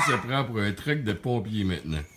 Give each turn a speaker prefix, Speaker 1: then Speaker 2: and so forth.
Speaker 1: se prend pour un truc de pompier maintenant.